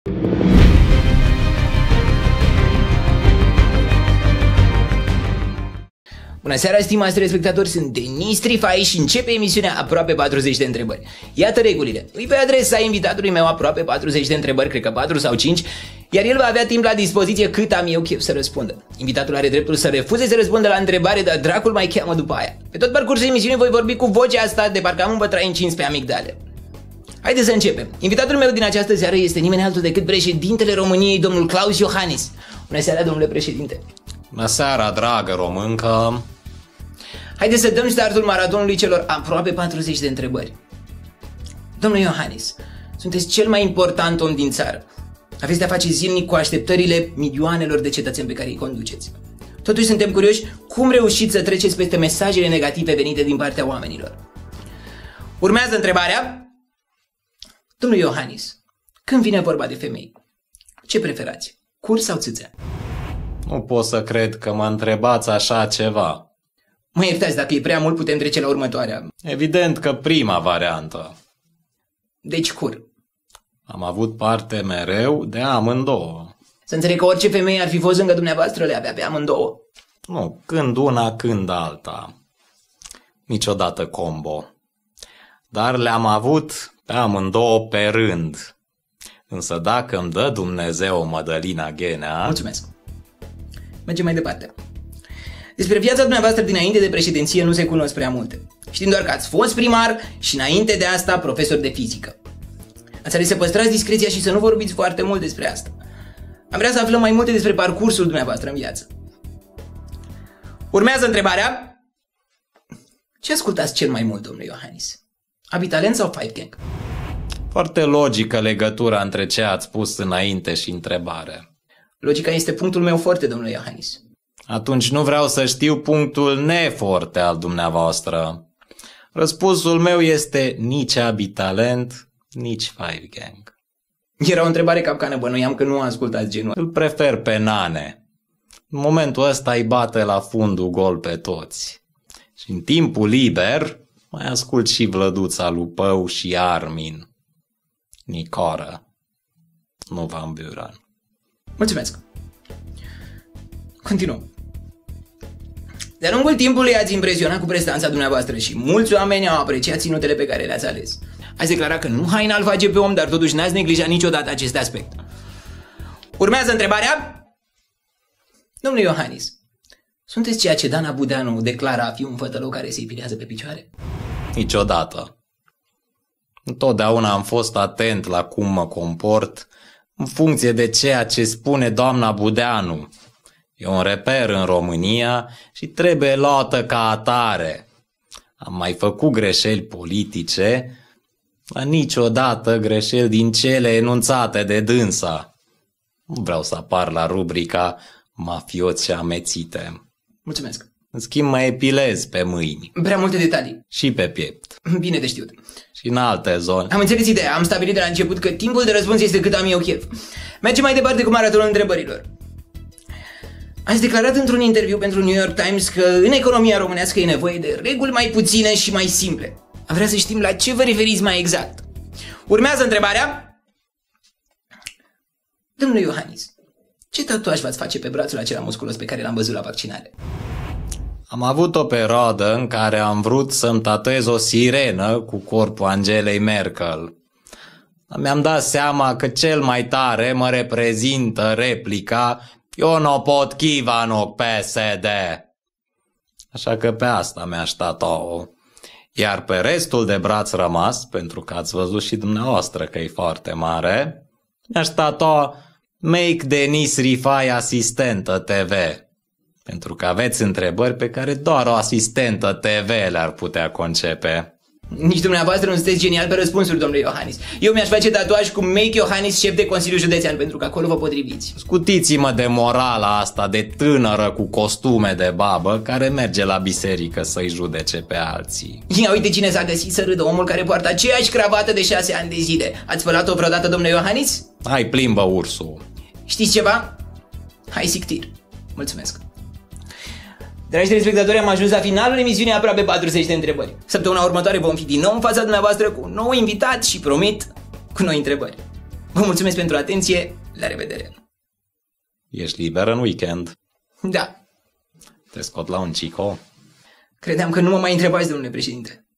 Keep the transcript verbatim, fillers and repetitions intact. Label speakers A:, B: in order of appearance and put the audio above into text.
A: Bună seara, stimați telespectatori, sunt Denis Trifai și începe emisiunea Aproape patruzeci de întrebări. Iată regulile. Îi voi adresa invitatului meu aproape patruzeci de întrebări, cred că patru sau cinci, iar el va avea timp la dispoziție cât am eu chef să răspundă. Invitatul are dreptul să refuze să răspundă la întrebare, dar dracul mai cheamă după aia. Pe tot parcursul emisiunii voi vorbi cu vocea asta de parcă am un bătrai încins pe amigdale. Haideți să începem. Invitatul meu din această seară este nimeni altul decât președintele României, domnul Claus Iohannis. Bună seara, domnule președinte.
B: Bună seara, dragă româncă.
A: Haideți să dăm startul maratonului celor aproape patruzeci de întrebări. Domnule Iohannis, sunteți cel mai important om din țară. Aveți de-a face zilnic cu așteptările milioanelor de cetățeni pe care îi conduceți. Totuși suntem curioși cum reușiți să treceți peste mesajele negative venite din partea oamenilor. Urmează întrebarea. Domnule Iohannis, când vine vorba de femei, ce preferați? Cur sau țâțe?
B: Nu pot să cred că mă întrebați așa ceva.
A: Mă iertați, dacă e prea mult putem trece la următoarea.
B: Evident că prima variantă.
A: Deci cur.
B: Am avut parte mereu de amândouă.
A: Să înțeleg că orice femeie ar fi fost lângă dumneavoastră le avea pe amândouă.
B: Nu, când una, când alta. Niciodată combo. Dar le-am avut pe amândouă pe rând. Însă dacă îmi dă Dumnezeu Mădălina Ghenea...
A: Mulțumesc. Mergem mai departe. Despre viața dumneavoastră dinainte de președinție nu se cunosc prea multe. Știm doar că ați fost primar și înainte de asta profesor de fizică. Ați ales să păstrați discreția și să nu vorbiți foarte mult despre asta. Am vrea să aflăm mai multe despre parcursul dumneavoastră în viață. Urmează întrebarea. Ce ascultați cel mai mult, domnule Iohannis? Abitalent sau Five Gang?
B: Foarte logică legătura între ce ați spus înainte și întrebare.
A: Logica este punctul meu forte, domnule Iohannis.
B: Atunci nu vreau să știu punctul neforte al dumneavoastră. Răspunsul meu este nici Abitalent, nici Five Gang.
A: Era o întrebare capcană, bănuiam că nu ascultați genul.
B: Îl prefer pe Nane. În momentul ăsta îi bate la fundul gol pe toți. Și în timpul liber mai ascult și Vlăduța Lupău și Armin. Nicoră. Nu Van Buren.
A: Mulțumesc. Continuăm. De-a lungul timpului ați impresionat cu prestanța dumneavoastră și mulți oameni au apreciat ținutele pe care le-ați ales. Ați declarat că nu haina îl face pe om, dar totuși n-ați neglijat niciodată acest aspect. Urmează întrebarea. Domnule Iohannis, sunteți ceea ce Dana Budeanu declara a fi un fătălău care se ipilează pe picioare?
B: Niciodată. Întotdeauna am fost atent la cum mă comport în funcție de ceea ce spune doamna Budeanu. E un reper în România și trebuie luată ca atare. Am mai făcut greșeli politice, dar niciodată greșeli din cele enunțate de dânsa. Nu vreau să apar la rubrica mafioți și amețite.
A: Mulțumesc.
B: În schimb mă epilez pe mâini.
A: Prea multe detalii.
B: Și pe piept.
A: Bine de știut.
B: Și în alte zone.
A: Am înțeles ideea, am stabilit de la început că timpul de răspuns este cât am eu chef. Mergem mai departe cu maratonul întrebărilor. Ați declarat într-un interviu pentru New York Times că în economia românească e nevoie de reguli mai puține și mai simple. Am vrea să știm la ce vă referiți mai exact. Urmează întrebarea. Domnule Iohannis, ce tatuaj v-ați face pe brațul acela musculos pe care l-am văzut la vaccinare?
B: Am avut o perioadă în care am vrut să-mi tatuez o sirenă cu corpul Angelei Merkel. Mi-am dat seama că cel mai tare mă reprezintă replica "Eu nu pot chiva în ochi P S D". Așa că pe asta mi-aș tatua-o. Iar pe restul de braț rămas, pentru că ați văzut și dumneavoastră că e foarte mare, mi-aș tatua "Make Denis Rifai asistentă T V". Pentru că aveți întrebări pe care doar o asistentă T V le-ar putea concepe.
A: Nici dumneavoastră nu sunteți genial pe răspunsuri, domnule Iohannis. Eu mi-aș face tatuaj cu Make Iohannis șef de Consiliu Județean, pentru că acolo vă potriviți.
B: Scutiți-mă de morala asta de tânără cu costume de babă care merge la biserică să-i judece pe alții.
A: Ia uite cine s-a găsit să râdă, omul care poartă aceeași cravată de șase ani de zile. Ați spălat-o vreodată, domnule Iohannis?
B: Hai, plimbă ursul.
A: Știți ceva? Hai, sictir. Mulțumesc. Dragi telespectatori, am ajuns la finalul emisiunii Aproape patruzeci de întrebări. Săptămâna următoare vom fi din nou în fața dumneavoastră cu un nou invitat și promit cu noi întrebări. Vă mulțumesc pentru atenție, la revedere!
B: Ești liber în weekend?
A: Da.
B: Te scot la un cico?
A: Credeam că nu mă mai întrebați, domnule președinte.